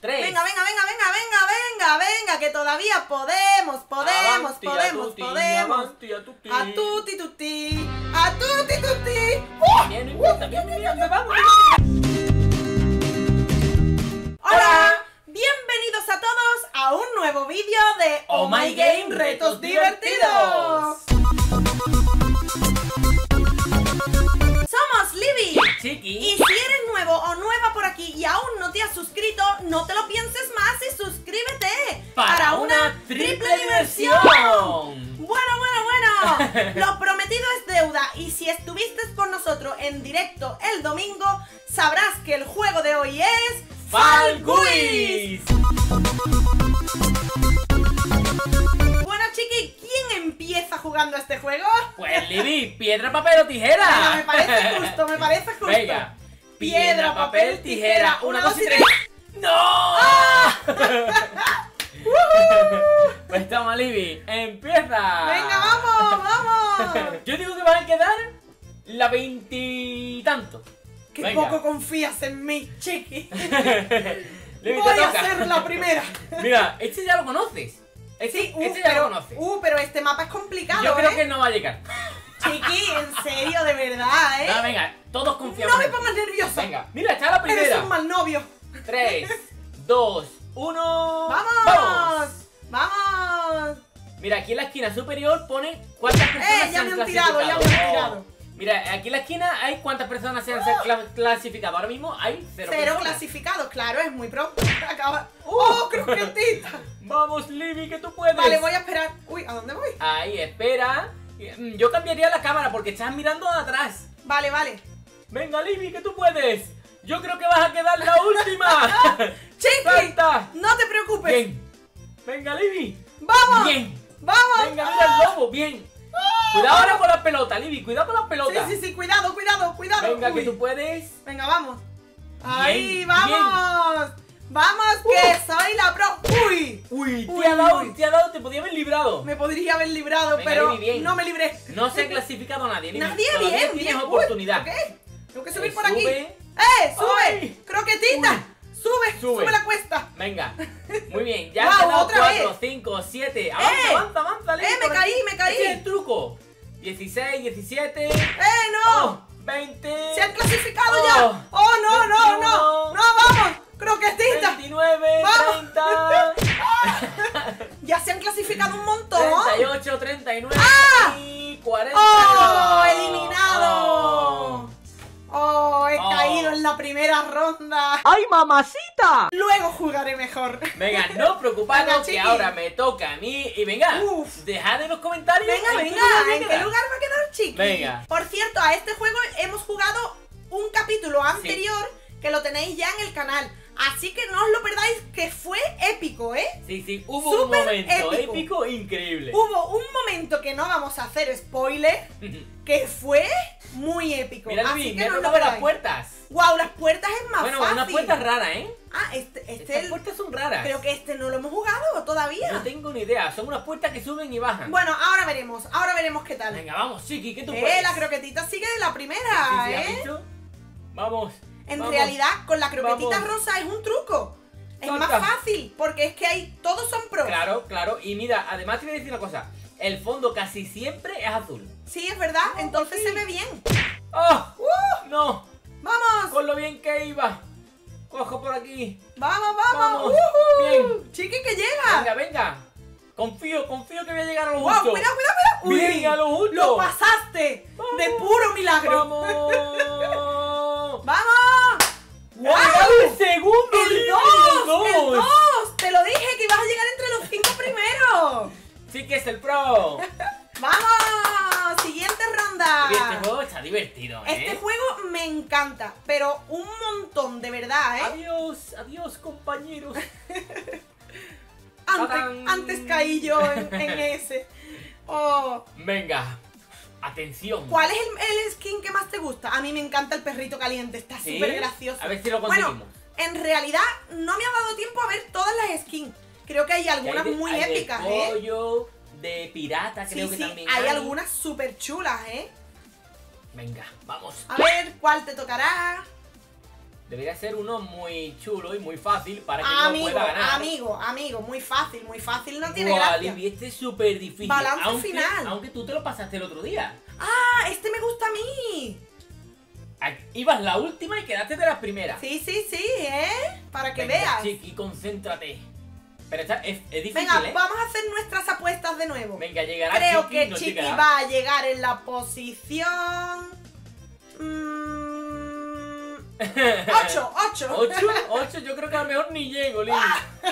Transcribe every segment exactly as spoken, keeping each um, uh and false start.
tres. Venga, venga, venga, venga, venga, venga, venga, que todavía podemos, podemos, Avanti, podemos, a tutti, podemos. avanti, a tutti. A tutti, tutti, a tutti, tutti. ¡Uh! Bien, no importa, bien, bien, bien, vamos. Hola, bienvenidos a todos a un nuevo vídeo de Oh My Game Retos Divertidos. Somos Libby. Chiqui. Y si eres nuevo o nueva por aquí y aún no te has suscrito, no te lo pienses más y suscríbete Para una triple diversión. Bueno, bueno, bueno. Lo prometido es deuda y si estuviste con nosotros en directo el domingo, sabrás que el juego de hoy es Fall Guys. Bueno, chiqui, ¿quién empieza jugando a este juego? Pues Libby, piedra, papel o tijera. Venga, me parece justo, me parece justo. Venga, piedra, papel, tijera, una, dos y tres. ¡No! ¡Ah! Pues toma, Libby, empieza. Venga, vamos, vamos. Yo digo que van a quedar la veintitanto. Que Venga. poco confías en mí, chiqui. Libby, Voy te a toca. ser la primera. Mira, este ya lo conoces. Este, Sí, uh, este ya pero, lo conoces. uh, pero este mapa es complicado, Yo creo ¿eh? que no va a llegar. Chiqui, en serio, de verdad, ¿eh? No, venga, todos confiamos. No me en ti. pongas nerviosa. Venga, mira, está la Eres primera. un mal novio. tres, dos, uno. ¡Vamos! ¡Vamos! ¡Vamos! Mira, aquí en la esquina superior pone cuántas personas ¡Eh! se Ya han me han tirado, ya clasificado. me han Oh. tirado. Mira, aquí en la esquina hay cuántas personas se han cla- clasificado. Ahora mismo hay cero, Cero personas. clasificados, claro, es muy pronto. Acaba. ¡Oh, croquetita! Vamos, Libby, que tú puedes. Vale, voy a esperar. Uy, ¿a dónde voy? Ahí, espera. Mm, Yo cambiaría la cámara porque estás mirando atrás. Vale, vale. Venga, Libby, que tú puedes. Yo creo que vas a quedar la última. ¡Chiqui! ¡Salta! No te preocupes. Bien. Venga, Libby. ¡Vamos! Bien. ¡Vamos! Venga, mira el lobo. Bien. Cuidado ahora con la pelota, Libby. Cuidado con la Sí, pelota. sí, sí, cuidado, cuidado, cuidado. Venga, Uy. que tú puedes. Venga, vamos. Ahí, Bien, vamos. Vamos, que soy la pro. Uy. Uy, te Uy, ha dado, uy. te ha dado, te podía haber librado. Me podría haber librado, Venga, pero Libby, bien. no me libré. No se ha clasificado nadie, Libby. Nadie, Todavía bien, tienes bien. oportunidad. Uy, ok. Tengo que subir Eh, por aquí. sube. ¡Eh! ¡Sube! Ay. ¡Croquetita! Sube, sube, Sube. la cuesta. Venga. Muy bien. Ya Guau, has quedado otra cuatro, vez. cinco, siete. Avanza, Eh. avanza, avanza, Libby. Eh, me por caí, aquí. me caí. Este es el truco. dieciséis, diecisiete. ¡Eh, no! Oh, veinte. ¡Se han clasificado Oh. ya! ¡Oh, no, no, veintiuno. no! ¡No, vamos! ¡Croquetita! veintinueve, Vamos. treinta. Ya se han clasificado un montón. treinta y ocho, treinta y nueve ¡Ah! y cuarenta. ¡Oh! Oh. ¡Eliminado! ¡Oh! He Oh. caído en la primera ronda. ¡Ay, mamacita! Luego jugaré mejor. Venga, no preocuparos Venga, que chiqui. ahora me toca a mí. Y venga, Uf. dejad en los comentarios. Venga, en qué venga, lugar me ¿en qué queda. lugar va a quedar, chiqui? Venga. Por cierto, a este juego hemos jugado un capítulo anterior que lo tenéis ya en el canal. Así que no os lo perdáis, que fue épico, ¿eh? Sí, sí, hubo Súper un momento épico. épico, increíble. Hubo un momento que no vamos a hacer spoiler, que fue muy épico. Mira, Así Libby, que me ha no os lo tocado las perdáis. puertas. Wow, las puertas es más Bueno, fácil. unas puertas raras, ¿eh? Ah, este, este Estas el- puertas son raras. Creo que este no lo hemos jugado todavía. No tengo ni idea, son unas puertas que suben y bajan. Bueno, ahora veremos, ahora veremos qué tal. Venga, vamos, Chiqui, que tú Eh, puedes. la croquetita sigue de la Sí, primera, sí, ¿has ¿eh? visto? Vamos. En vamos. realidad, con la croquetita Vamos. rosa es un truco. Es Salta. más fácil, porque es que hay, todos son pros. Claro, claro. Y mira, además te voy a decir una cosa. El fondo casi siempre es azul. Sí, es verdad, Oh, entonces sí. se ve bien. ¡Oh! ¡Uh! ¡No! ¡Vamos! Con lo bien que iba. Cojo por aquí. ¡Vamos, vamos! Vamos. ¡Ujú! Bien. ¡Chiqui, que llega! Venga, venga. Confío, confío que voy a llegar a lo ¡Wow! justo. ¡Cuidado, cuidado, cuidado! Bien, Uy, a lo justo. ¡Lo pasaste! Vamos. ¡De puro milagro! ¡Vamos! ¡Vamos! ¡Ha llegado el segundo! ¡El Libby, dos! el ¡El dos! dos! ¡Te lo dije que ibas a llegar entre los cinco primeros! Sí que es el pro. ¡Vamos! Siguiente ronda. Y este juego está divertido, ¿eh? Este juego me encanta, pero un montón, de verdad, ¿eh? Adiós, adiós, compañeros. Antes, ¡Tarán! antes caí yo en, en ese. Oh. Venga, atención. ¿Cuál es el, el skin que más te gusta? A mí me encanta el perrito caliente, está ¿Sí? súper gracioso. A ver si lo Bueno, conseguimos. en realidad no me ha dado tiempo a ver todas las skins. Creo que hay algunas Que hay de- muy hay de épicas, ¿eh? pollo, de pirata, creo Sí, que sí, también hay hay. algunas súper chulas, ¿eh? Venga, vamos. A ver, ¿cuál te tocará? Debería ser uno muy chulo y muy fácil para que Amigo, yo pueda ganar. amigo, amigo, muy fácil, muy fácil, no tiene Buah, gracia. Libby, este es súper difícil. Balance aunque, final. Aunque tú te lo pasaste el otro día. Ah, este me gusta a mí. Ah, ibas la última y quedaste de las primeras. Sí, sí, sí, ¿eh? Para que Venga, veas. Chiqui, concéntrate. Pero esta es, es difícil, Venga, ¿eh? vamos a hacer nuestras apuestas de nuevo. Venga, llegará Creo Chiqui, que no Chiqui llegará. va a llegar en la posición... Mm... ocho, ocho. ¿Ocho? ¿Ocho? Yo creo que a lo mejor ni llego, Libby.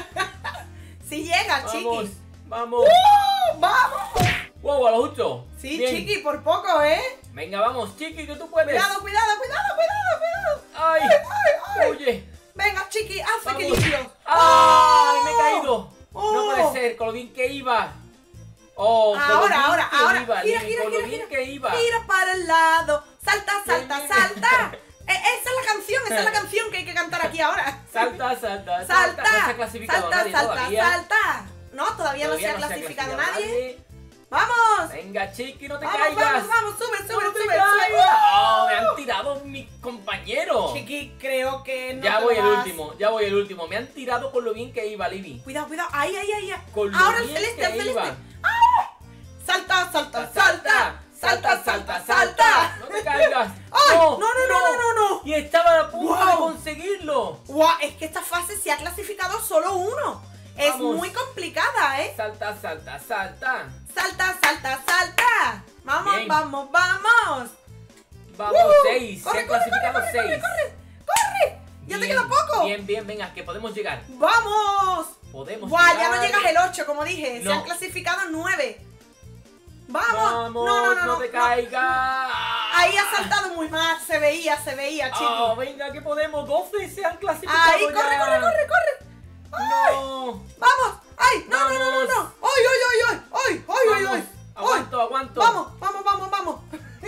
Si llega, Vamos, Chiqui. vamos. ¡Uh! ¡Vamos! Wow, a lo justo. Sí, Bien. Chiqui, por poco, ¿eh? Venga, vamos, Chiqui, que tú puedes. Cuidado, cuidado, cuidado, cuidado, cuidado. Ay, ay, ay. oye. Venga, Chiqui, haz Vamos. equilibrio. ¡Ay, ¡Oh! me he caído! ¡Oh! No puede ser, con lo bien que iba. Oh, con lo Ahora, bien ahora, que ahora. iba, Gira, Libby, gira, con gira, lo bien gira. que iba. Gira para el lado. Salta, salta, Bien, bien. salta. E- esa es la canción, esa es la canción que hay que cantar aquí ahora. Salta, salta, salta. Salta, No se ha clasificado salta, nadie salta, todavía. salta. No, todavía, no se Todavía ha no clasificado clasificado nadie. ¡Vamos! Venga, Chiqui, no te Vamos, caigas. vamos, vamos, sube, sube, No te sube, caigas. sube. Oh, me han tirado mis compañeros. Chiqui, creo que no ya te voy lo el vas. último, ya voy el último. Me han tirado con lo bien que iba, Libby. Cuidado, cuidado. Ahí, ahí, ahí. ahí. Con lo Ahora el bien celeste, que el celeste. iba. ¡Ah! Salta, salta, salta. Salta, salta, salta. No te caigas. ¡Ay! No, No, no, no, no, no, no. Y estaba a punto de Guau. conseguirlo. Guau, es que esta fase se ha clasificado solo uno. Es Vamos. muy complicada, ¿eh? Salta, salta, salta. Salta, salta, salta. Vamos, Bien. vamos, vamos. Vamos, ¡Uh! seis. Corre, Se han corre, clasificado corre, corre, seis. corre, corre. Ya te Bien, queda poco. Bien, bien, venga, que podemos llegar. Vamos. Podemos Guau, ya llegar. no llegas el ocho, como dije. Se No. han clasificado nueve. Vamos. Vamos, no, no, no, no, te no. caigas. Ahí ha saltado muy mal. Se veía, se veía, chicos. Oh, venga, que podemos. doce se han clasificado. Ahí, ya. corre, corre, corre, corre. No. Vamos. Ay, no, no, no, no, no. Vamos. Ay, ay, ay, ay. Ay, ay, ay, Vamos. ay. Aguanto, aguanto. Vamos, vamos, vamos, vamos.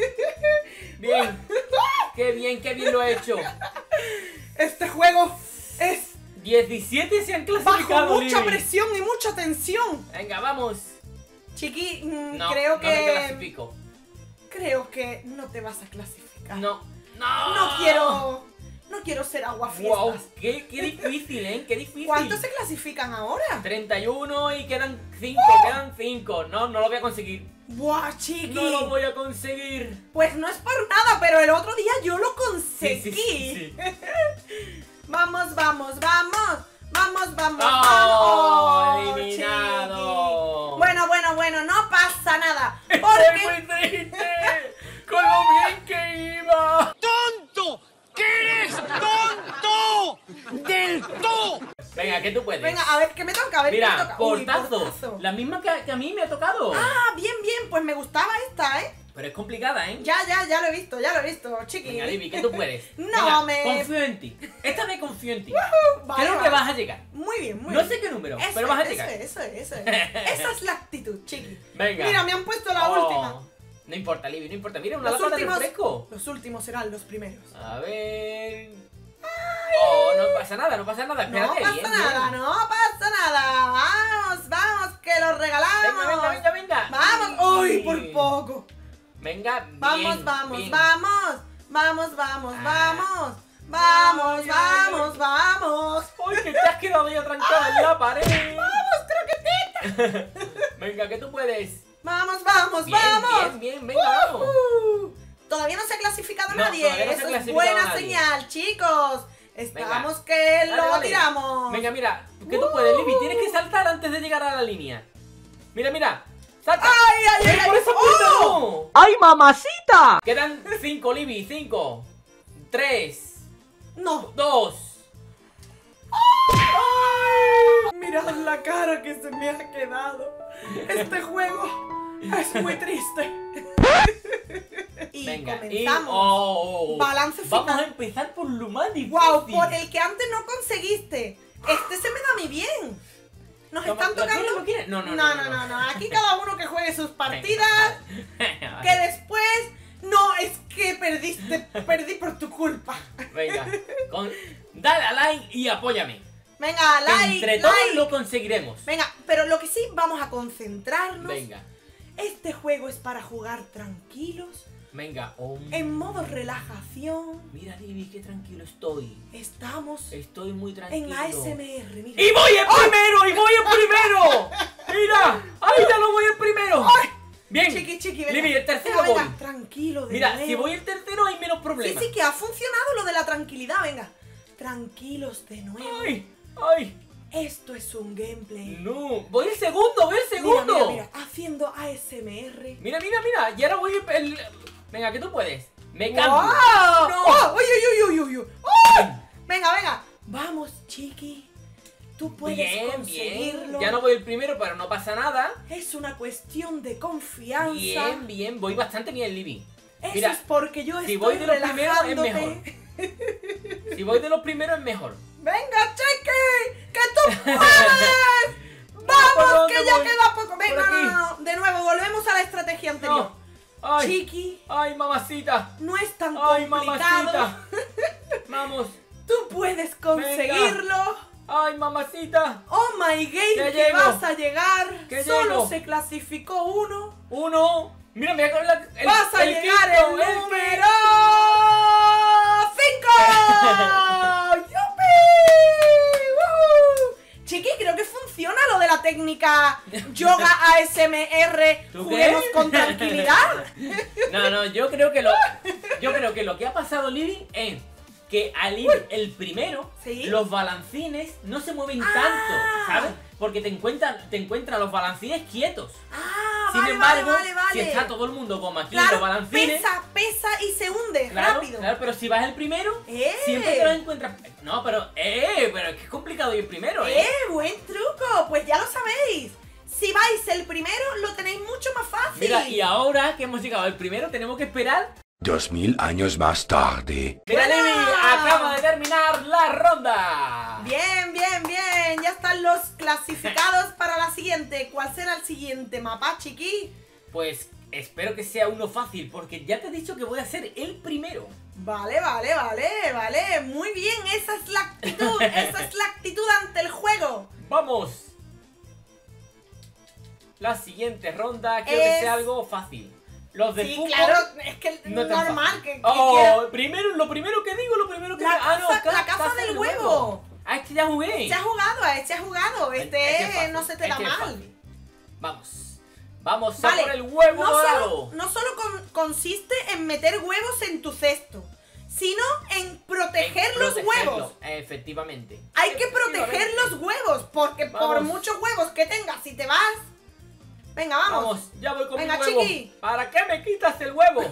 Bien. Qué bien, qué bien lo he hecho. Este juego es diecisiete se han bajo clasificado. mucha Libby. presión y mucha tensión. Venga, vamos. Chiqui, mm, No, creo no que... me clasifico. Creo que no te vas a clasificar. No. No. No quiero... No quiero ser aguafiestas. Wow, qué, qué difícil, ¿eh? Qué difícil. ¿Cuántos se clasifican ahora? treinta y uno y quedan cinco, quedan cinco. No, no lo voy a conseguir. Buah, chiqui. No lo voy a conseguir. Pues no es por nada, pero el otro día yo lo conseguí. Sí, sí, sí, Vamos, vamos, vamos. Vamos, vamos, ¡Oh! vamos. ¡Eliminado! Chiqui. Bueno, bueno, bueno, no pasa nada. Estoy Porque muy triste. Con lo bien que iba. ¡Tonto! ¡Que eres tonto! ¡Del todo! Venga, que tú puedes. venga, a ver, ¿qué me toca? A ver, ¿qué me Mira, toca? Uy, portazo. portazo. La misma que, que a mí me ha tocado. Ah, bien, bien, pues me gustaba esta, ¿eh? Pero es complicada, ¿eh? Ya, ya, ya lo he visto, ya lo he visto, chiqui. Venga, Libby, que tú puedes. No, Venga, me- confío en ti. Esta vez confío en ti. Vale, Creo vale. que vas a llegar. Muy bien, muy No bien. sé qué número, Eso pero vas a es, llegar. Eso es, eso es, eso es. Esa es la actitud, chiqui. Venga. Mira, me han puesto la Oh, última. No importa, Libby, no importa. Mira, una Los lata de últimos, refresco. los últimos serán los primeros. A ver. Oh, no pasa nada, no pasa nada. No Espérate, pasa bien, nada, bien. no pasa nada. Vamos, vamos, que lo regalamos. Venga, venga, venga, venga. Vamos, uy, Sí. por poco. Venga, Vamos, bien, vamos, bien. vamos. Vamos, vamos, Ah. vamos. Vamos, Ay, ay, vamos, vamos. ¡Uy, que te has quedado ya trancada en la pared! Vamos, croquetita. Venga, que tú puedes. Vamos, vamos, Bien, vamos. bien, bien, venga, vamos. Uh, todavía no se ha clasificado No, nadie. todavía no se ha Eso es clasificado buena nadie. señal, chicos. Estamos que Dale, lo dale. tiramos. Venga, mira, que tú puedes, Libby. Tienes que saltar antes de llegar a la línea. Mira, mira. ¡Salta! ¡Ay, ay, ay! ¡Ay, por ay! esa ¡Oh! puerta no! ¡Ay, mamacita! Quedan cinco, Libby. Cinco. Tres. No. Dos. Mirad la cara que se me ha quedado. Este juego es muy triste. Y Venga. comenzamos. Y, oh, Balance Vamos final. a empezar por lo más difícil. Wow, por el que antes no conseguiste. Este se me da a mí bien. Nos ¿Lo- están lo tocando. quieres, lo quieres? No, no, no, no, no, no, no, no. Aquí cada uno que juegue sus partidas. Venga. Que después. No, es que perdiste. Perdí por tu culpa. Venga. Con- Dale a like y apóyame. Venga, Que like, entre todos like. lo conseguiremos. Venga, pero lo que sí, vamos a concentrarnos. Venga. Este juego es para jugar tranquilos, Venga, um... en modo relajación. Mira, Libby, qué tranquilo estoy. Estamos Estoy muy tranquilo. en A S M R, mira. ¡Y voy en primero! ¡Y voy en primero! ¡Mira! ¡Ahí ya lo voy en primero! ¡Ay! Bien. Chiqui, chiqui, venga. Libby, el tercero Venga, venga, voy. tranquilo, de Mira, nuevo. si voy el tercero hay menos Sí, problemas. sí, que ha funcionado lo de la tranquilidad, venga. Tranquilos de nuevo. ¡Ay! ¡Ay! Esto es un gameplay. No, voy el segundo, voy el segundo. Mira, mira, mira, haciendo A S M R. Mira, mira, mira, y ahora voy el... Venga, que tú puedes. Me cambio. ¡Wow! No. ¡Oh! ¡Uy, uy, uy, uy, uy! ¡Oh! Venga, venga. Vamos, chiqui. Tú puedes Bien, conseguirlo. bien. Ya no voy el primero, pero no pasa nada. Es una cuestión de confianza. Bien, bien. Voy bastante bien, Libby. Eso Mira, es porque yo si estoy voy de los primeros es relajándote. mejor. Si voy de los primeros es mejor. ¡Venga, chiqui! ¡Que tú puedes! ¿Por ¡Vamos, dónde que ya voy? queda poco! Venga, Por no, aquí. no, no. De nuevo, volvemos a la estrategia anterior. No. ¡Ay! Chiqui, ¡Ay, mamacita! no es tan ¡Ay, complicado. mamacita! Vamos. Tú puedes conseguirlo. ¡Ay, mamacita! Oh my game, Que que llego. vas a llegar. Que Solo llego. se clasificó uno. Uno. Mira, mira con la... el- Vas a el llegar quinto, el el número cinco. ¡Yupi! ¡Woohoo! Chiqui, creo que funciona lo de la técnica yoga A S M R. ¿Tú Juguemos qué? con tranquilidad. No, no, yo creo que lo... Yo creo que lo que ha pasado, Libby, es que al ir el primero, Sí. los balancines no se mueven Ah. tanto, ¿sabes? Porque te encuentran, te encuentran los balancines quietos. Ah, Sin vale, embargo, vale, vale, si vale. está todo el mundo como aquí en Claro, los balancines... pesa, pesa y se hunde Claro, rápido. claro, pero si vas el primero, ¡Eh! siempre te lo encuentras... No, pero... ¡Eh! Pero es que es complicado ir primero, ¿eh? ¡Eh! ¡Buen truco! Pues ya lo sabéis. Si vais el primero, lo tenéis mucho más fácil. Mira, y ahora que hemos llegado al primero, tenemos que esperar... Dos mil años más tarde. ¡Mira, ¡Buena! Libby! Acaba de terminar la ronda. Bien, bien, bien. Ya están los clasificados para la siguiente. ¿Cuál será el siguiente mapa, chiqui? Pues espero que sea uno fácil, porque ya te he dicho que voy a ser el primero. Vale, vale, vale, vale. Muy bien, esa es la actitud. Esa es la actitud ante el juego. ¡Vamos! La siguiente ronda quiero Es- que sea algo fácil. Los del Sí, fútbol... claro, es que no es tan normal fácil. que, que Oh, quiera- primero, lo primero que digo, lo primero que... La ah, no, caza- ca- la caza del huevo. Ah, es que ya jugué. Se ha jugado, eh, se ha jugado. Este Es que es fácil, no se te es da que es mal. fácil. Vamos. Vamos a Vale, por el huevo no dorado. solo, no solo con- consiste en meter huevos en tu cesto, sino en proteger En los protegerlo, huevos. Efectivamente. Hay que proteger Efectivamente. los huevos, porque por Vamos. muchos huevos que tengas, si te vas... Venga, vamos. Vamos, ya voy con Venga, mi huevo. chiqui. ¿Para qué me quitas el huevo?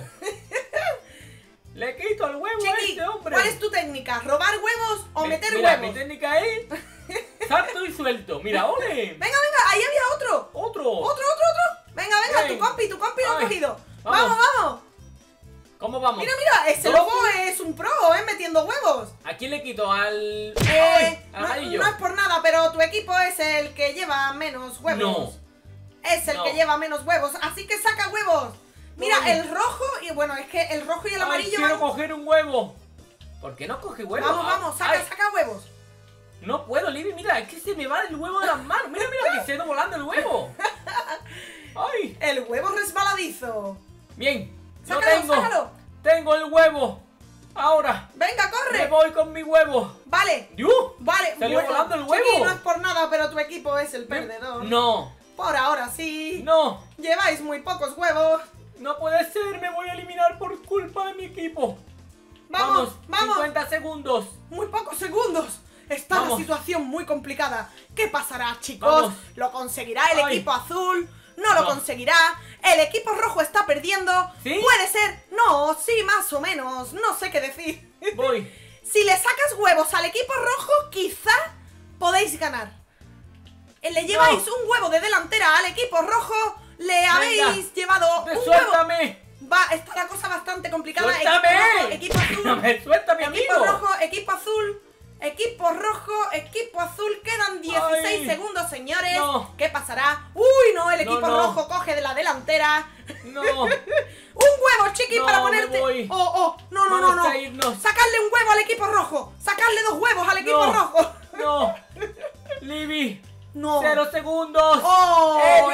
Le quito el huevo a Chiqui, este hombre. ¿cuál es tu técnica? ¿Robar huevos o Mi- meter mira, huevos? mi técnica es salto y suelto. Mira, ole. Venga, venga, ahí había otro. Otro. Otro, otro, otro. Venga, venga, Ven. tu compi, tu compi lo ha Ay, cogido. vamos. Vamos, vamos. ¿Cómo vamos? Mira, mira, ese Dos. lobo es un pro, ¿eh? Metiendo huevos. ¿A quién le quito? Al... Eh, Ay, al no, amarillo. no es por nada, pero tu equipo es el que lleva menos huevos. No. Es el No. que lleva menos huevos, así que saca huevos. Mira, Voy. el rojo y bueno, es que el rojo y el Ay, amarillo quiero van... coger un huevo. ¿Por qué no coge huevo? Vamos, Ah, vamos, saca, ay, saca huevos. No puedo, Libby, mira, es que se me va el huevo de las manos. Mira, mira, que se ha ido volando el huevo. Ay, El huevo resbaladizo. bien. Yo Sácalo, tengo. sácalo. Tengo el huevo. Ahora, Venga, me corre. voy con mi huevo. Vale, ¡Dios! vale. Salió volando el huevo. Chiqui, no es por nada, pero tu equipo es el perdedor. No, Por ahora sí. no, Lleváis muy pocos huevos. no puede ser, me voy a eliminar por culpa de mi equipo. Vamos, vamos. cincuenta segundos. Muy pocos segundos. Está Vamos. la situación muy complicada. ¿Qué pasará, chicos? Vamos. ¿Lo conseguirá el Ay. equipo azul? ¿No lo No. conseguirá? ¿El equipo rojo está perdiendo? ¿Sí? Puede ser. No, sí, más o menos. No sé qué decir. Voy. Si le sacas huevos al equipo rojo, quizá podéis ganar. Eh, Le lleváis un huevo de delantera al equipo rojo. Le habéis llevado un huevo. ¡Suéltame! Va, está la cosa bastante complicada. ¡Suéltame! Equipo rojo, equipo No azul. me suelta mi Equipo amigo. rojo, equipo azul, equipo rojo, equipo azul. Quedan dieciséis Ay. segundos, señores. No. ¿Qué pasará? Uy, no, el No, equipo no. rojo coge de la delantera. No. Un huevo, chiqui, No, para me ponerte. voy. Oh, oh, no, no, no, Vamos no. a irnos. Sacarle un huevo al equipo rojo. Sacarle dos huevos al equipo No. rojo. No. Libby, No. ¡Cero segundos! ¡Oh!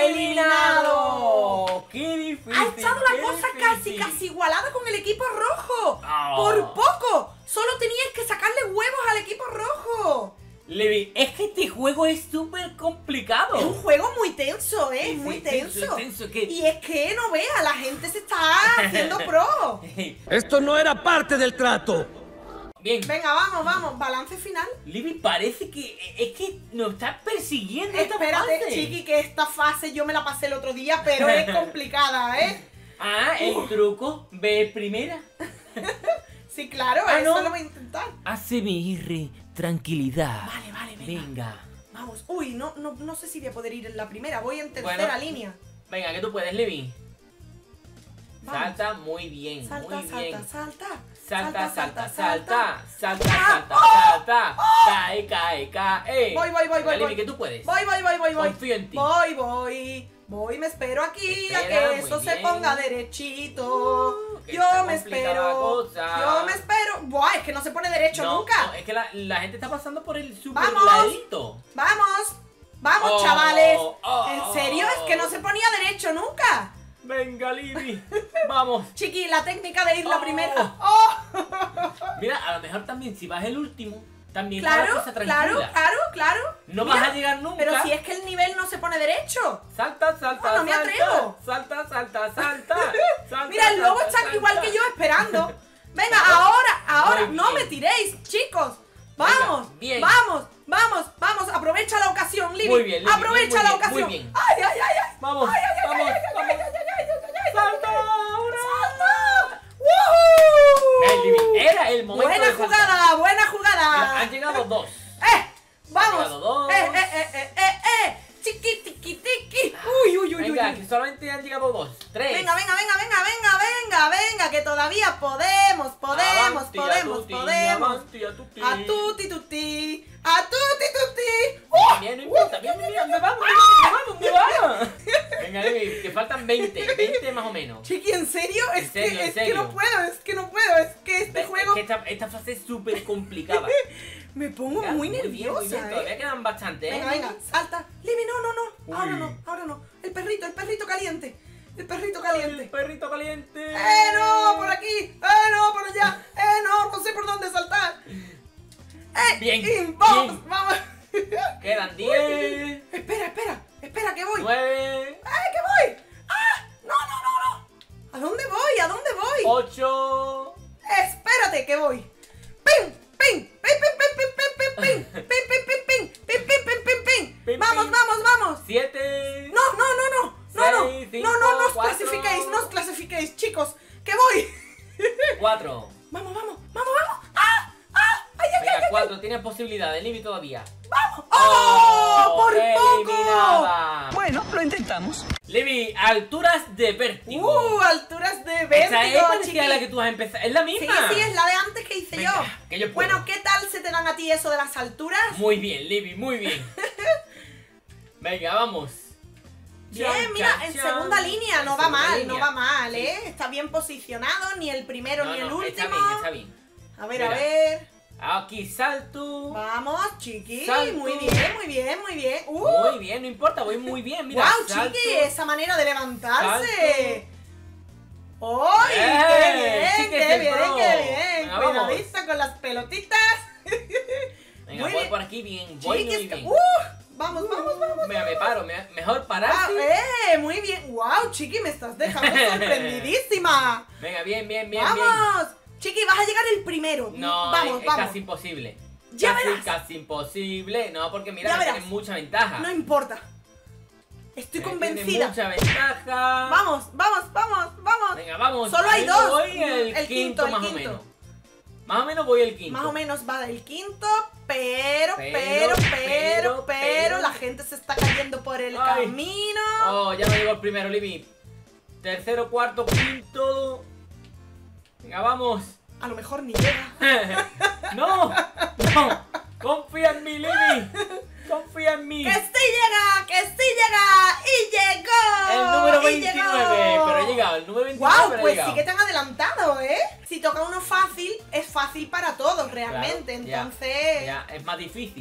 ¡Eliminado! ¡Qué difícil! Ha estado la qué cosa casi, difícil. casi igualada con el equipo rojo. Oh. Por poco. Solo tenías que sacarle huevos al equipo rojo. Levi, es que este juego es súper complicado. Es un juego muy tenso, ¿eh? Sí, sí, muy tenso, tenso. tenso, ¿qué? Y es que no veas, la gente se está haciendo pro. Esto no era parte del trato. Bien, Venga, vamos, vamos. Balance final. Levi, parece que es que nos está persiguiendo esta Espérate, fase. chiqui, que esta fase yo me la pasé el otro día, pero es complicada, ¿eh? Ah, el truco, ve primera. Sí, claro, Ah, eso ¿no? lo voy a intentar. Hazme ir, tranquilidad. Vale, vale, venga. Venga. Vamos. Uy, no, no, no sé si voy a poder ir en la primera. Voy en tercera Bueno. línea. Venga, que tú puedes, Levi. Vamos. Salta muy bien, Salta, muy salta, bien. salta. Salta, salta, salta, salta. salta, Ah, salta, oh, salta. Cae, cae, cae. Voy, voy, voy, voy, Venga, Levi, voy. que tú puedes. Voy, voy, voy, voy, voy. Confío en ti. Voy, voy. Voy, me espero aquí a Espera, que muy eso se bien. ponga derechito. Uh, que está Yo me complicada la espero. cosa. Yo me espero. Buah, es que no se pone derecho No, nunca. no, es que la, la gente está pasando por el super Vamos. ladito. Vamos. Vamos, Oh, chavales. oh. ¿En serio? Es que no se ponía derecho nunca. Venga, Levi. Vamos. Chiqui, la técnica de ir la Oh. primera. ¡Oh! Mira, a lo mejor también si vas el último, también está la Claro, cosa claro, tranquila. claro, claro. No Mira, vas a llegar nunca. Pero si es que el nivel no se pone derecho. Salta, salta, Ah, no me salta, atrevo. Salta, salta, salta. salta Mira, el lobo salta, está salta. igual que yo esperando. Venga, Claro. ahora, ahora, Muy no bien. me tiréis, chicos. Vamos, Venga, bien. vamos, vamos, vamos. Aprovecha la ocasión, Libby. Muy bien, Libby, Aprovecha bien, muy la bien, ocasión. muy bien. Ay, ay, ay, ay. Vamos, Ay, ay, ay, vamos, ay, ay, vamos. ay, ay, ay, ay, ay, ay, ay. ¡Salta ahora! ¡Salta! Ven, Libby, ¡Woohoo! era el momento Buena de saltar. jugada, buena Mira, jugada. han llegado dos. ¡Eh! ¡Vamos! llegado dos. ¡Eh, eh, eh, eh, eh, eh! ¡Chiqui, tiqui, tiqui! ¡Uy, uy, uy, uy! Venga, uy. que solamente han llegado dos. Tres. Venga, venga, venga, venga, venga, venga, venga, que todavía podemos, podemos, Avanti, a podemos, tutti, podemos. avanti, a tutti. A tutti, tutti, a tutti, tutti. ¡Uh! Bien, no importa, bien, bien, ¿dónde vamos? ¿Dónde vamos? ¿Dónde vamos? Venga, Levi, que faltan veinte, veinte más o menos. Chiqui, ¿en serio? En Es serio, que, en es que serio. no puedo, es que no puedo, es que este Ve, juego es que esta, esta fase es súper complicada. me pongo Venga, muy bien, muy bien, nerviosa, Todavía ¿eh? quedan bastante, ¿eh? Venga, venga, salta. Libby, no, no, no, ahora Uy. no, ahora no. El perrito, el perrito caliente, el perrito El caliente. perrito caliente. ¡Eh, no! ¡Por aquí! ¡Eh, no! ¡Por allá! ¡Eh, no! No sé por dónde saltar. ¡Eh! Bien, y ¡vamos! bien. ¡Vamos! Quedan diez, Espera, espera, espera, que voy. nueve, ¡Eh, que voy! ¡Ah! ¡No, no, no, no! ¿A dónde voy? ¿A dónde voy? ocho, ¡Espérate, que voy! ¡Pim! ¡Pim! ¡Pim, pim, pim, pim, pim, pim, pim! ¡Pim, pim, pim, pim! ¡Pim, pim, pim, pim, pim! Pim, ¡Vamos, pim. vamos, vamos! siete, ¡No, no, no, no! ¡No, no! Seis, cinco, ¡No, no, no os cuatro. clasifiquéis! ¡No os clasifiquéis, chicos! ¡Que voy! cuatro. ¡Vamos, vamos! ¡Vamos, vamos! ¡Ah! ¡Ah! ¡Ay, ay, ay! Venga, ay! cuatro, tienes posibilidades, Libby todavía. ¡Vamos! ¡Oh! ¡Por poco! eliminada. Bueno, lo intentamos. Libby, alturas de vértigo. ¡Uh! Alturas de Esa es vértigo, parecida chiqui. a la que tú has empezado. Es la Sí, misma. sí, es la de antes que hice Venga, yo. que yo puedo. Bueno, ¿qué tal se te dan a ti eso de las alturas? Muy bien, Libby, muy bien. Venga, vamos. Bien, Chan, mira, chan, en chan. segunda línea, no En va segunda mal, línea. no va mal, Sí. ¿eh? Está bien posicionado, ni el primero No, ni el no, último. está bien, está bien. A ver, Mira. a ver. Aquí salto. Vamos, chiqui. Salto. Muy bien, muy bien, muy bien. ¡Uh! Muy bien, no importa, voy muy bien. Mira, ¡Wow, salto. chiqui! Esa manera de levantarse. Salto. ¡Ay! ¡Eh! ¡Qué bien, Sí que qué es el bien, pro. qué bien! Venga, vamos. Cuidadito con las pelotitas. Venga, Muy voy bien. por aquí bien, voy Chiqui, muy es que- bien. ¡Uh! Vamos, vamos, vamos. Mira, me paro, me- mejor Ah, pararse. ¡Eh! Muy bien. ¡Wow, chiqui! Me estás dejando sorprendidísima. Venga, bien, bien, bien, bien. ¡Vamos! Chiqui, vas a llegar el primero. No, vamos, es, es vamos. casi imposible. Ya casi, verás. casi imposible. No, porque mira, Ya que verás. tienes mucha ventaja. No importa. Estoy Eh, convencida. Tienes mucha ventaja. Vamos, vamos, vamos, vamos. Venga, vamos. Solo hay Ahí dos. Voy el, El quinto, quinto, el más o quinto. menos. Más o menos voy el quinto. Más o menos va el quinto, pero, pero, Pero, pero, pero, pero, pero. la gente se está cayendo por el Ay. camino. Oh, ya me llegó el primero, Libby. Tercero, cuarto, quinto. Venga, vamos. A lo mejor ni llega. No, no. Confía en mí, Libby. Confía en mí. ¡Que sí llega! ¡Que sí llega! ¡Y llegó! El número ¡Y veintinueve. llegó! Pero he llegado, el número veintinueve. ¡Guau! pero he Pues llegado. sí que te han adelantado, ¿eh? Si toca uno fácil, es fácil para todos realmente. Claro, ya, Entonces, ya, es más difícil.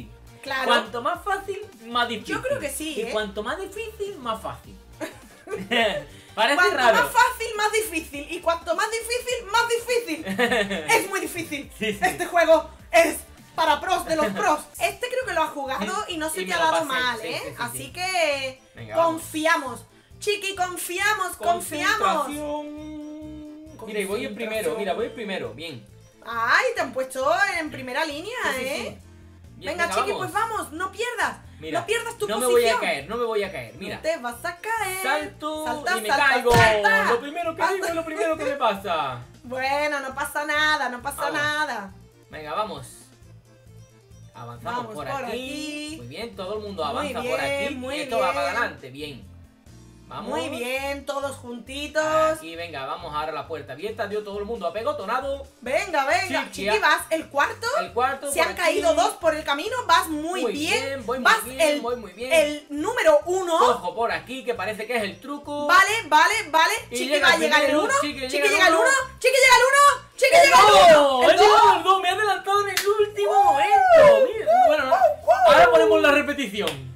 Claro. Cuanto más fácil, más difícil. Yo creo que sí, Y ¿eh? cuanto más difícil, más fácil. Parece Cuanto raro. más fácil, más difícil. Y cuanto más difícil, más difícil. Es muy difícil. Sí, sí. Este juego es para pros de los pros. Este creo que lo has jugado y no se Y te me ha lo dado pasé, mal, sí, ¿eh? sí, sí, Así sí. que Venga, vamos. confiamos. Chiqui, confiamos, confiamos. Concentración. Mira, y voy el primero, mira, voy el primero. Bien. Ay, te han puesto en primera línea, Sí, sí, ¿eh? sí. Bien, Venga, Chiqui, pues vamos, no pierdas. Mira, no pierdas tu no me posición. voy a caer, no me voy a caer. Mira. No te vas a caer. Salto Salta, y me salta, caigo. salta. Lo primero que Salta. digo es lo primero que me pasa. Bueno, no pasa nada, no pasa Vamos. nada. Venga, vamos. Avanzamos Vamos por, por aquí. aquí. Muy bien, todo el mundo Muy avanza bien, por aquí. muy y esto va bien. para adelante, bien. Vamos. Muy bien, todos juntitos. Aquí, venga, vamos ahora a la puerta abierta. Dio todo el mundo apegotonado. Venga, venga. Chiqui, Chiqui, ya. vas el cuarto. El cuarto. Se por han aquí. caído dos por el camino. Vas muy, Muy bien. bien, voy muy vas bien, el, voy muy bien. el número uno. Cojo por aquí, que parece que es el truco. Vale, vale, vale. Y Chiqui llega va a el llegar el primero, uno. Chiqui Chiqui llega el llega el uno. uno. Chiqui llega el uno. Chiqui llega el ¡No! uno. ¡He El dos. llegado al dos! ¡Me he adelantado en el último momento! Mira, bueno, no. Ahora ponemos la repetición.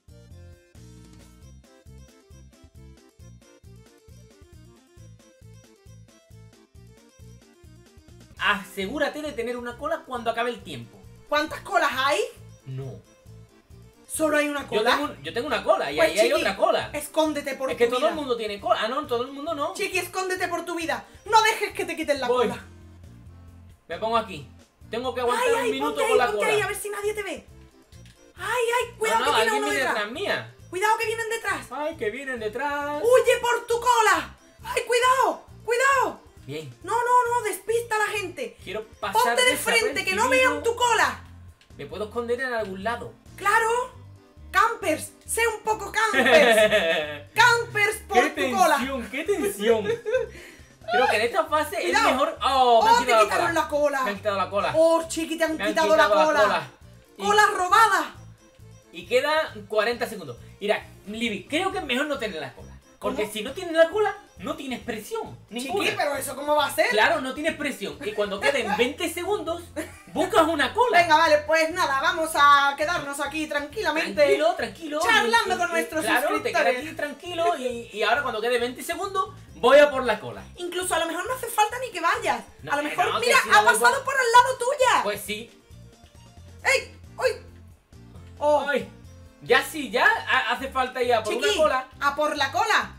Asegúrate de tener una cola cuando acabe el tiempo. ¿Cuántas colas hay? No. Solo hay una Yo cola. tengo, yo tengo una cola y Pues, ahí hay Chiqui, otra cola. Escóndete por Es tu que todo vida. el mundo tiene cola. Ah, no, todo el mundo no. Chiqui, escóndete por tu vida. No dejes que te quiten la Voy. cola. Me pongo aquí. Tengo que aguantar Ay, un ay, minuto ponte ahí, con la ponte cola. ahí, a ver si nadie te ve. Ay, ay, cuidado no, no, que viene alguien uno viene detrás. detrás mía. Cuidado que vienen detrás. Ay, que vienen detrás. ¡Huye por tu cola! ¡Ay, cuidado! ¡Cuidado! Bien. No, no, no, despista a la gente. Quiero pasar Ponte de frente, que no desapercibido. vean tu cola. Me puedo esconder en algún lado. ¡Claro! Campers, sé un poco campers. Campers por ¡Qué tu cola. tensión! ¡Qué tensión! Creo que en esta fase Cuidado. es mejor. ¡Oh! Me ¡Oh, han te quitado quitaron la la cola. cola! Me han quitado la cola. ¡Oh, Chiqui, te han Me han quitado la quitado cola! cola. Y- ¡Cola robada! Y queda cuarenta segundos. Mira, Libby, creo que es mejor no tener la cola. Porque ¿Cómo? si no tienes la cola, no tienes presión. Ninguna. Chiqui, pero ¿eso cómo va a ser? Claro, no tienes presión. Y cuando queden veinte segundos, buscas una cola. Venga, vale, pues nada, vamos a quedarnos aquí tranquilamente. Tranquilo, tranquilo. Charlando Y- con y- nuestros claro, suscriptores. te quedas aquí tranquilo y, y ahora cuando quede veinte segundos, voy a por la cola. Incluso a lo mejor no hace falta ni que vayas. No, a lo que mejor, no, que mira, sí, ha no voy pasado por- por al lado tuya. Pues sí. ¡Ey! ¡Uy! ¡Oh! Ay, ya sí, ya ha- hace falta ir a por Chiqui, una cola. a por la cola.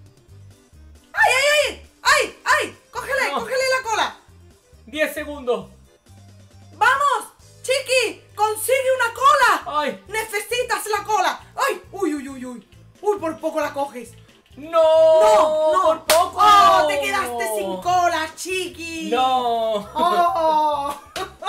¡Ay, ay, ay! ¡Ay, ay! ¡Cógele, No. cógele la cola! diez segundos. ¡Vamos! ¡Chiqui! ¡Consigue una cola! Ay, ¡Necesitas la cola! ¡Ay! ¡Uy, uy, uy, uy! ¡Uy, por poco la coges! no. ¡No, no! Por poco. ¡Oh, te quedaste sin cola, Chiqui! No. ¡Oh!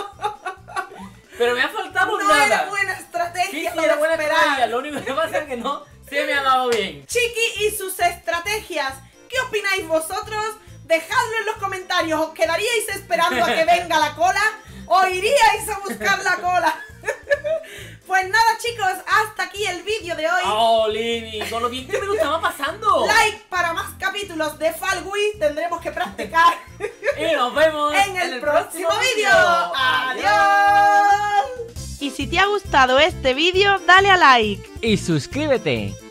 Pero me ha faltado No nada. era buena Sí, estrategia sí, lo era de buena esperar. estrategia. Lo único que pasa es que no se me ha dado bien. Chiqui y sus estrategias. ¿Qué opináis vosotros? Dejadlo en los comentarios. ¿Os quedaríais esperando a que venga la cola? ¿O iríais a buscar la cola? Pues nada, chicos, hasta aquí el vídeo de hoy. Oh, Libby, con lo bien que me lo estaba pasando. Like para más capítulos de Fall Guys. Tendremos que practicar Y nos vemos en el, próximo vídeo. ¡Adiós! Y si te ha gustado este vídeo, dale a like. Y suscríbete.